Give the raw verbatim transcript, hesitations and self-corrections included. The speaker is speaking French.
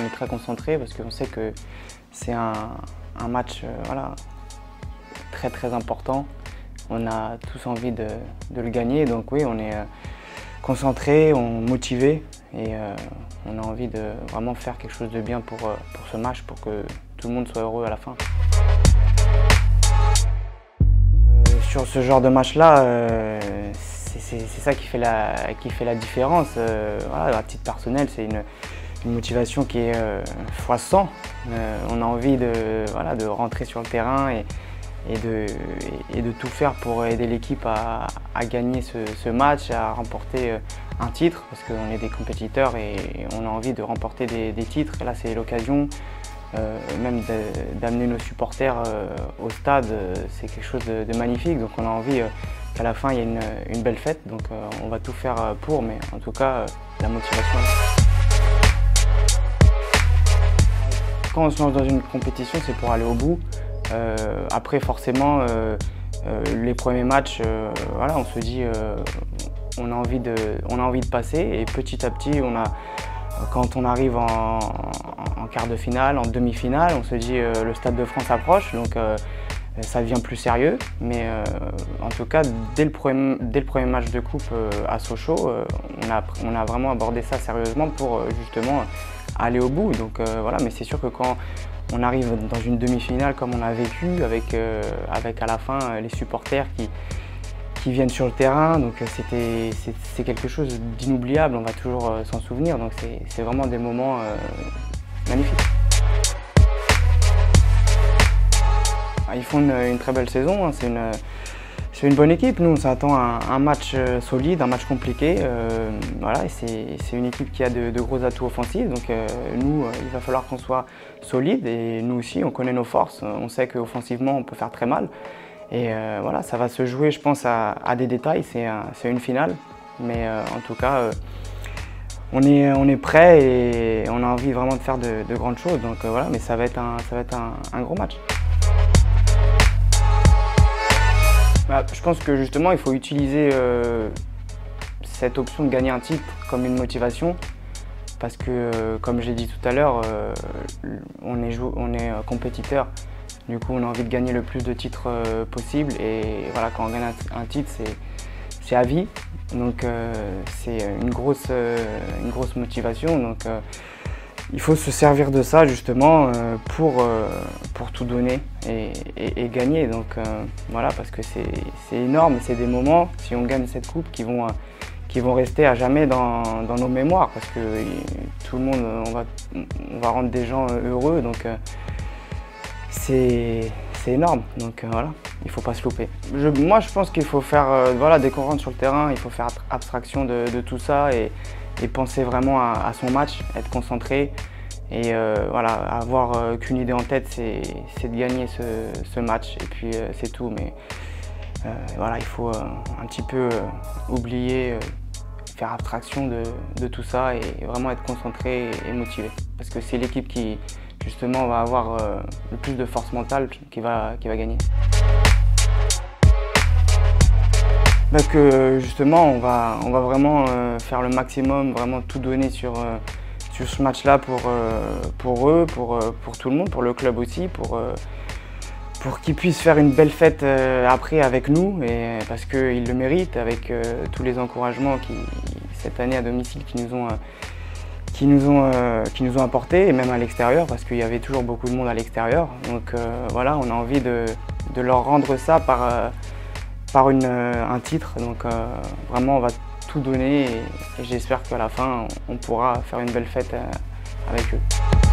on est très concentré parce qu'on sait que c'est un, un match euh, voilà, très très important. On a tous envie de, de le gagner, donc oui, on est euh, concentré, on motivé et euh, on a envie de vraiment faire quelque chose de bien pour, euh, pour ce match, pour que tout le monde soit heureux à la fin. Euh, sur ce genre de match-là, euh, c'est ça qui fait la, qui fait la différence. Euh, voilà, à titre personnel, c'est une, une motivation qui est euh, fois cent. Euh, on a envie de, voilà, de rentrer sur le terrain et, et, de, et de tout faire pour aider l'équipe à, à gagner ce, ce match, à remporter un titre, parce qu'on est des compétiteurs et on a envie de remporter des, des titres. Et là, c'est l'occasion euh, même d'amener nos supporters euh, au stade. C'est quelque chose de, de magnifique, donc on a envie euh, qu'à la fin, il y ait une, une belle fête. Donc euh, on va tout faire pour, mais en tout cas, euh, la motivation. Quand on se lance dans une compétition, c'est pour aller au bout. Euh, après, forcément, euh, euh, les premiers matchs, euh, voilà, on se dit, euh, on a envie de, on a envie de passer, et petit à petit, on a, quand on arrive en, en quart de finale, en demi-finale, on se dit, euh, le Stade de France approche, donc euh, ça devient plus sérieux. Mais euh, en tout cas, dès le premier, dès le premier match de coupe euh, à Sochaux, euh, on, a, on a vraiment abordé ça sérieusement pour euh, justement aller au bout. Donc euh, voilà, mais c'est sûr que quand on arrive dans une demi-finale comme on a vécu, avec, euh, avec à la fin euh, les supporters qui, qui viennent sur le terrain, donc c'était c'est quelque chose d'inoubliable, on va toujours euh, s'en souvenir, donc c'est vraiment des moments euh, magnifiques. Ils font une, une très belle saison, hein. C'est une, une bonne équipe. Nous, on s'attend à un, un match solide, un match compliqué. Euh, voilà, c'est une équipe qui a de, de gros atouts offensifs. Donc euh, nous, il va falloir qu'on soit solide, et nous aussi, on connaît nos forces. On sait qu'offensivement, on peut faire très mal. Et euh, voilà, ça va se jouer, je pense, à, à des détails. C'est un, une finale. Mais euh, en tout cas, euh, on est, on est prêt et on a envie vraiment de faire de, de grandes choses. Donc euh, voilà, mais ça va être un, ça va être un, un gros match. Bah, je pense que justement, il faut utiliser euh, cette option de gagner un titre comme une motivation, parce que, euh, comme j'ai dit tout à l'heure, euh, on est, on est compétiteur. Du coup, on a envie de gagner le plus de titres euh, possible, et voilà, quand on gagne un, un titre, c'est à vie. Donc, euh, c'est une grosse, euh, une grosse motivation. Donc, euh, il faut se servir de ça justement euh, pour, euh, pour tout donner et, et, et gagner. Donc euh, voilà, parce que c'est énorme, c'est des moments, si on gagne cette coupe, qui vont, euh, qui vont rester à jamais dans, dans nos mémoires, parce que euh, tout le monde, on va, on va rendre des gens heureux. Donc euh, c'est énorme. Donc euh, voilà, il ne faut pas se louper. Je, moi, je pense qu'il faut faire, euh, voilà, dès qu'on rentre sur le terrain, il faut faire abstraction de, de tout ça, et, et penser vraiment à, à son match, être concentré, et euh, voilà, avoir euh, qu'une idée en tête, c'est de gagner ce, ce match, et puis euh, c'est tout. Mais euh, voilà, il faut euh, un petit peu euh, oublier, euh, faire abstraction de, de tout ça, et vraiment être concentré et, et motivé, parce que c'est l'équipe qui justement va avoir euh, le plus de force mentale qui va, qui va gagner. Donc euh, justement, on va, on va vraiment euh, faire le maximum, vraiment tout donner sur, euh, sur ce match-là pour, euh, pour eux, pour, euh, pour tout le monde, pour le club aussi, pour, euh, pour qu'ils puissent faire une belle fête euh, après avec nous, et, parce qu'ils le méritent, avec euh, tous les encouragements qui, cette année à domicile qui nous ont, euh, qui nous ont, euh, qui nous ont apportés, et même à l'extérieur, parce qu'il y avait toujours beaucoup de monde à l'extérieur. Donc euh, voilà, on a envie de, de leur rendre ça par, euh, par une, euh, un titre. Donc euh, vraiment, on va tout donner, et, et j'espère qu'à la fin, on, on pourra faire une belle fête euh, avec eux.